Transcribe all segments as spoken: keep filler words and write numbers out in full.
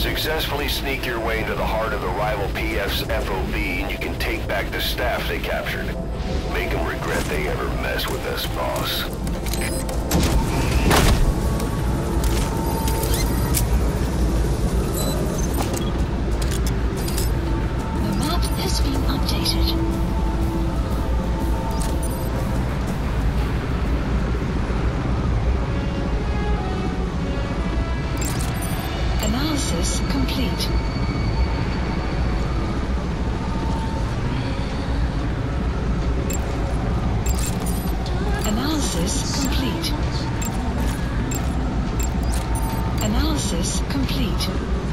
Successfully sneak your way into the heart of the rival P F's F O V and you can take back the staff they captured. Make them regret they ever messed with us, boss. The map has been updated. Analysis complete. Analysis complete. Analysis complete.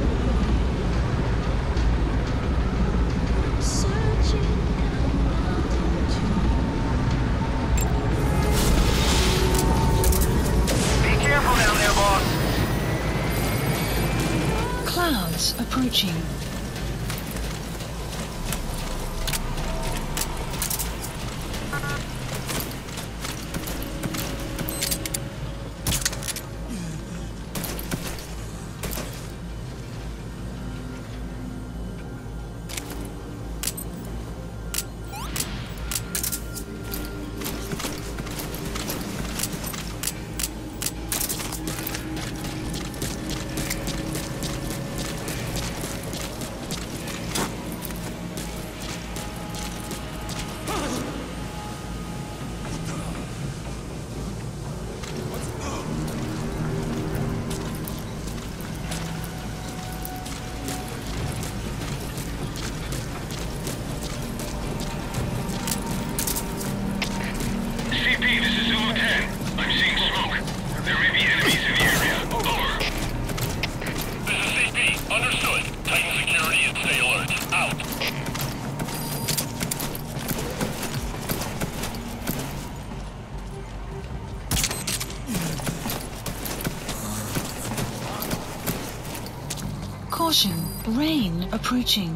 Be careful down there, boss. Clouds approaching. Caution, rain approaching.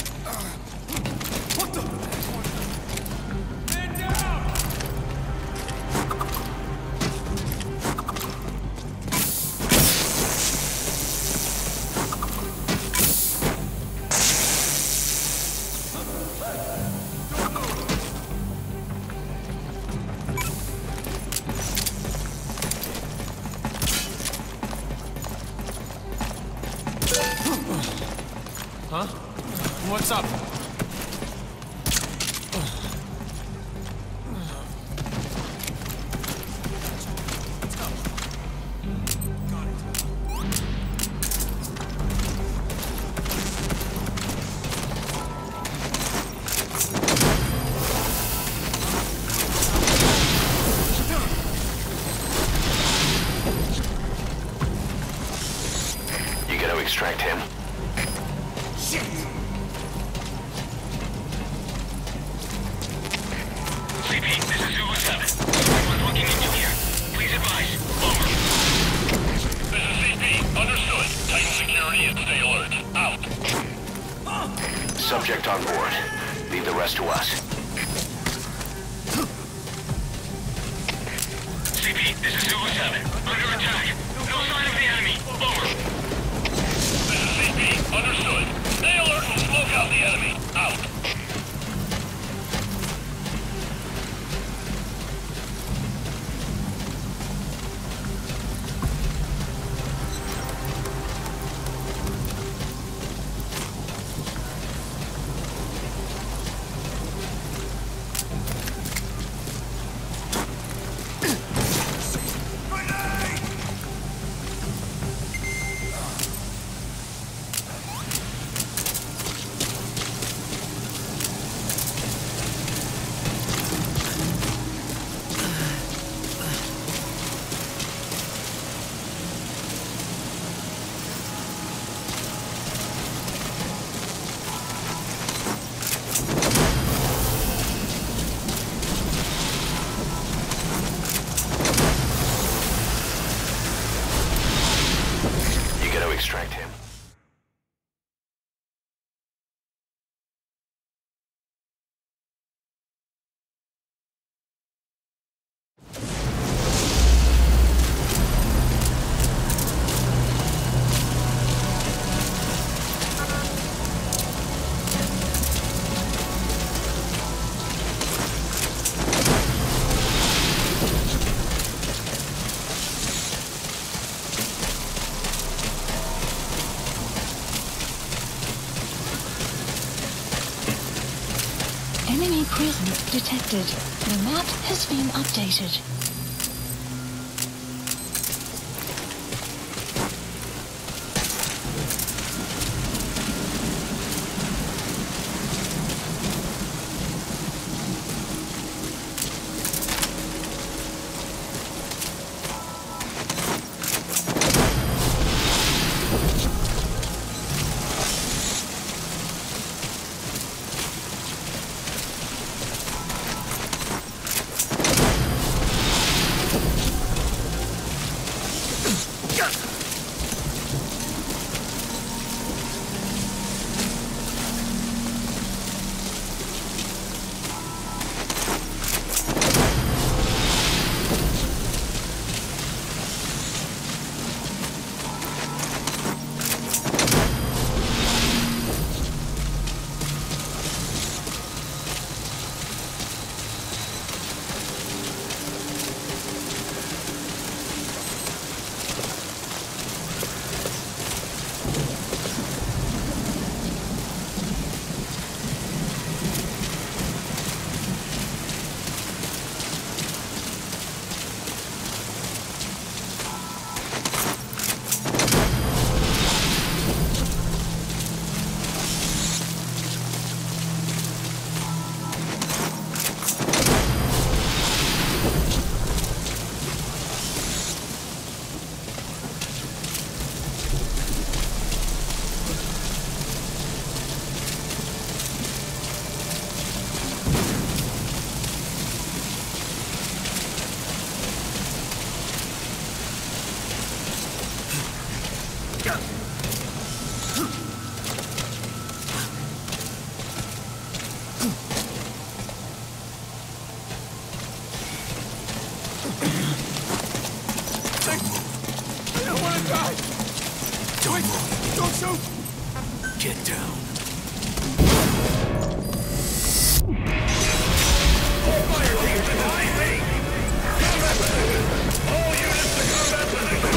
What the? Man down! Huh? What's up? You gotta extract him. Shit! C P, this is Zulu seven. Someone's looking into here. Please advise. Over. This is C P. Understood. Tighten security and stay alert. Out. Subject on board. Leave the rest to us. C P, this is Zulu seven. Under attack. No sign of the enemy. Over. This is C P. Understood. Stay alert and smoke out the enemy. Out. Extract him. Enemy presence detected. The map has been updated. Don't shoot! Get down. Fire team behind me! Combat position! All units to combat position!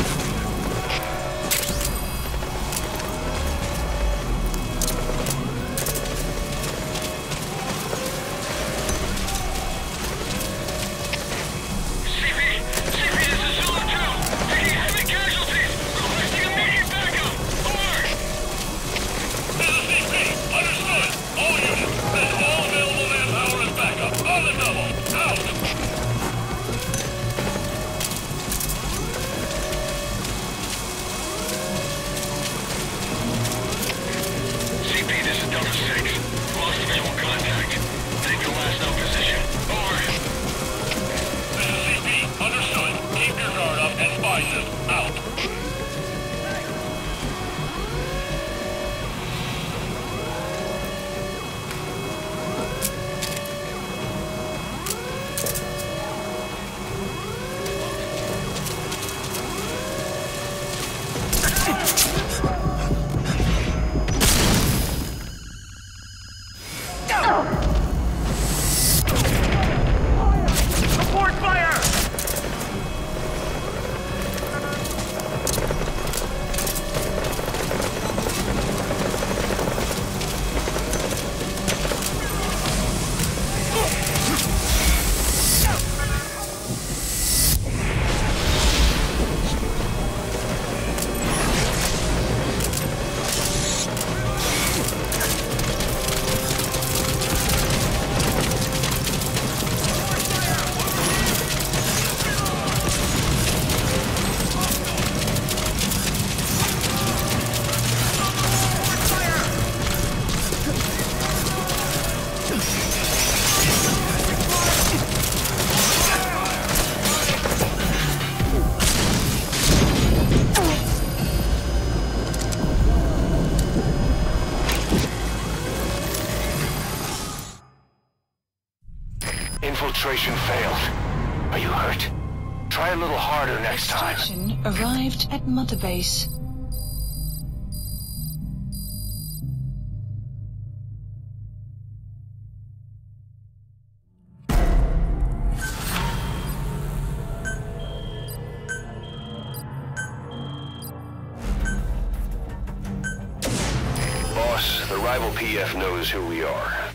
C P! C P, this is Zulu two! Taking heavy casualties! Requesting immediate backup! Over! This is C P! Understood! All units, send all available manpower as backup! On the double! Out! C P, this is Delta six. Lost visual contact. Take your last known position. Over. This is C P. Understood. Keep your guard up and spy system out. Support fire! Infiltration failed. Are you hurt? Try a little harder next time. Extraction arrived at Mother Base. Boss, the rival P F knows who we are.